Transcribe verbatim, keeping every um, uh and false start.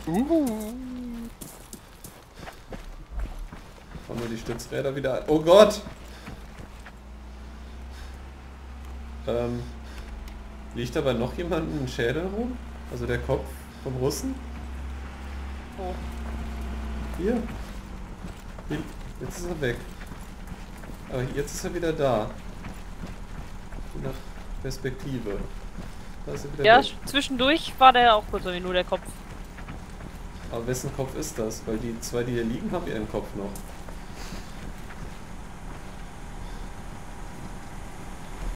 Uh. Fahren wir die Stützräder wieder an. Oh Gott! Ähm, liegt aber noch jemand ein Schädel rum? Also der Kopf vom Russen? Oh. Hier. Hier. Jetzt ist er weg. Aber jetzt ist er wieder da. Nach Perspektive. Da ist er wieder Ja, weg. zwischendurch war der auch kurz nur der Kopf. Aber wessen Kopf ist das? Weil die zwei, die hier liegen, haben ihren Kopf noch.